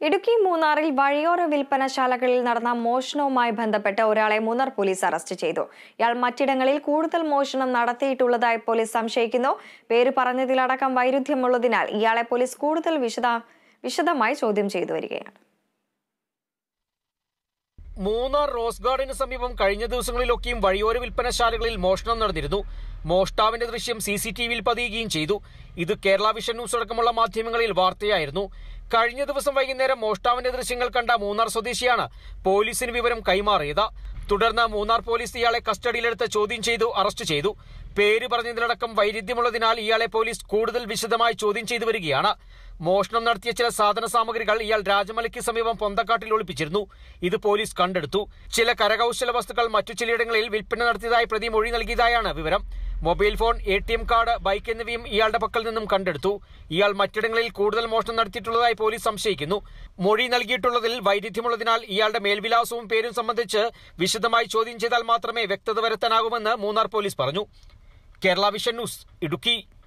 ഇടുക്കി മൂന്നാറിൽ വഴിയോര വിൽപ്പനശാലകളിൽ നടന്ന മോഷണവുമായി ബന്ധപ്പെട്ട് ഒരാളെ മൂന്നാർ പോലീസ് അറസ്റ്റ് ചെയ്തു. ഇയാൾ മറ്റിടങ്ങളിൽ കൂടുതൽ മോഷണം നടത്തിയിട്ടുള്ളതായി പോലീസ് സംശയിക്കുന്നു. പേര് പറഞ്ഞതിലടക്കം വൈരുദ്ധ്യമുള്ളതിനാൽ ഇയാളെ പോലീസ് കൂടുതൽ വിശദമായി ചോദ്യം ചെയ്തു വരികയാണ്. മൂന്നാർ റോസ് ഗാർഡന് സമീപം കഴിഞ്ഞ ദിവസങ്ങളിലൊക്കെയും വഴിയോര വിൽപ്പനശാലകളിൽ മോഷണം നടന്നിരുന്നു. മോഷ്ടാവിന്റെ ദൃശ്യം CCTVയിൽ പതിയുകയും ചെയ്തു. ഇത് കേരള വിഷൻ ന്യൂസ് അടക്കമുള്ള മാധ്യമങ്ങളിൽ വാർത്തയായിരുന്നു. കഴിഞ്ഞ ദിവസം വൈകുന്നേരം മോഷ്ടാവിന്റെ ദൃശ്യങ്ങൾ കണ്ട മൂന്നാർ സ്വദേശിയാണ് പോലീസിന് വിവരം കൈമാറിയത്. തുടർന്ന് മൂന്നാർ പോലീസ് ഇയാളെ കസ്റ്റഡിയിലെടുത്ത് ചോദ്യം ചെയ്തു അറസ്റ്റ് ചെയ്തു. പേര് പറഞ്ഞതിലടക്കം വൈരുദ്ധ്യമുള്ളതിനാൽ ഇയാളെ പോലീസ് കൂടുതൽ വിശദമായി ചോദ്യം ചെയ്തു വരികയാണ്. മോഷണം നടത്തിയ ചില സാധന സാമഗ്രികൾ ഇയാൾ രാജമലയ്ക്ക് സമീപം പൊന്തക്കാട്ടിൽ ഒളിപ്പിച്ചിരുന്നു. ഇത് പോലീസ് കണ്ടെടുത്തു. ചില കരകൗശല വസ്തുക്കൾ മറ്റു ചിലയിടങ്ങളിൽ വിൽപ്പന നടത്തിയതായി പ്രതി മൊഴി നൽകിയതായാണ് വിവരം. Mobile phone, ATM card, bike എന്നിവയും ഇയാളുടെ പക്കൽ നിന്നും കണ്ടെടുത്തു. ഇയാൾ മറ്റിടങ്ങളിൽ കൂടുതൽ മോഷണം നടത്തിയിട്ടുള്ളതായി പോലീസ് സംശയിക്കുന്നു. മൊഴി നൽകിയിട്ടുള്ളതിൽ വൈരുദ്ധ്യമുള്ളതിനാൽ ഇയാളുടെ മേൽവിലാസവും പേരും സംബന്ധിച്ച് വിശദമായി ചോദ്യം ചെയ്താൽ മാത്രമേ വ്യക്തത വരുത്താനാകുമെന്ന് മൂന്നാർ പോലീസ് പറഞ്ഞു. Kerala vision news, Idukki.